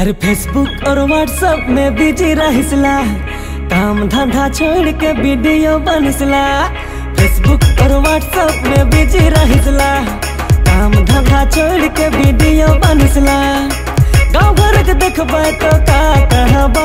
अरे फेसबुक और व्हाट्सएप में बिजी रहिसला, काम धंधा छोड़ के वीडियो बनसला। फेसबुक और व्हाट्सएप में बिजी रहिसला, काम धंधा छोड़ के वीडियो बनसला। गाँव घर के देखबे तो का कहबा,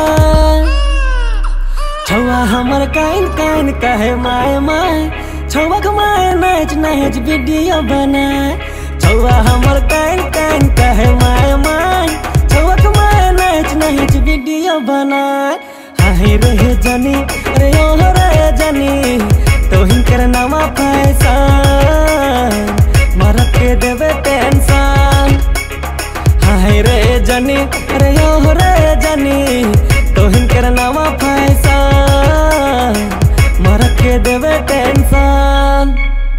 छौआ हमर काइन काइन कहे माय माय। छौआ के माय नाच नाच वीडियो बनाए, छौआ हमर काइन काइन कहे माय माय। छौआ के माय नाच नाच वीडियो बनाए। हाय रे जानी रे ओ रे जानी, तो हिनकर नामा फैशन मरद के देवे टेंशन। हाय रे जानी रे ओ रे जानी, तो हिनकर नामा फैशन मरद के देवे टेंशन।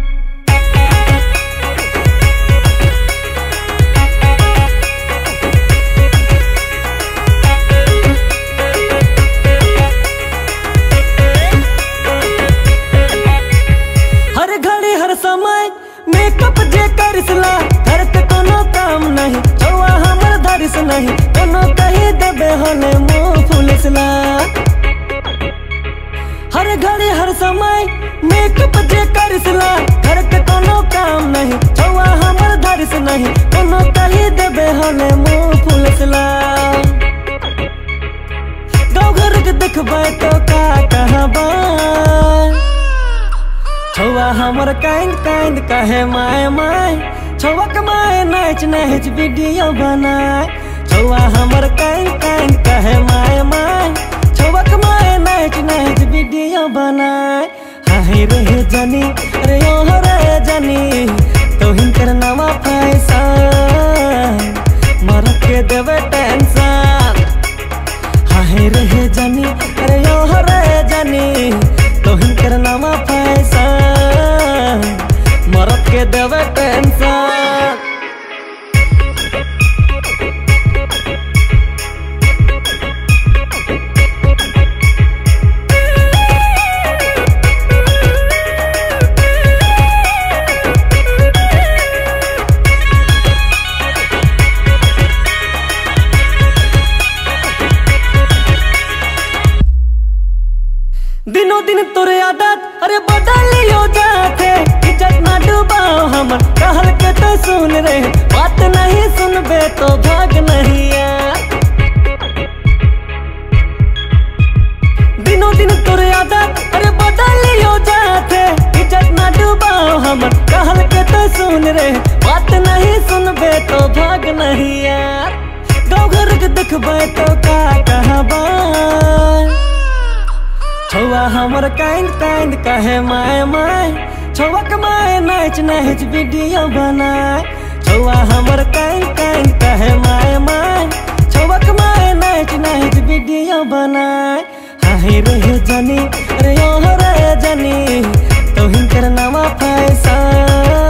हर घड़ी हर समय मेकअप जे करिसला, घर के कोनो काम नहीं। छौआ हमर धरिस नहीं, कोनो कही देबे होने मुँह फुलिसला। हर घड़ी हर समय मेकअप जे करिसला, घर के कोनो काम नहीं। छौआ हमर धरिस नहीं, कोनो कही देबे होने मुँह फुलिसला। गाँव घर के देखबे तो का कहबा, छौआ हमर काइन काइन कहे माय माय। छौआ के माय नाच नाच वीडियो बनाए, छौआ हमर काइन काइन कहे माय माय। छौआ के माय नाच नाच वीडियो बनाए। हाय रे जानी रे ओ रे जानी, तो हिनकर नामा फैशन मरद के देवे टेंशन। हाय रे जानी रे ओ रे जानी, तो हिनकर नामा फैशन मरद के देवे टेंशन। दिनों दिन तोरे आदत अरे बदलियो जाते, इज्जत ना डुबाओ हमर कहल के तो सुन रे। बात नहीं सुनबे तो भाग नहीं आ। दिनों दिन तोरे आदत अरे बदलियो जाते, इज्जत ना डुबाओ हमर कहल के तो सुन रे। बात नहीं सुनबे तो भाग नहीं आ। गाँव घर के देखबे तो का कहबा, छौआ हमर काइन काइन कहे माय माय। छौआ के माय नाच नाच वीडियो बनाए, छौआ हमर काइन काइन कहे माय माय। छौआ के माय नाच नाच वीडियो बनाए। हाय रे जानी रे ओ रे जानी, तो हिनकर नामा फैशन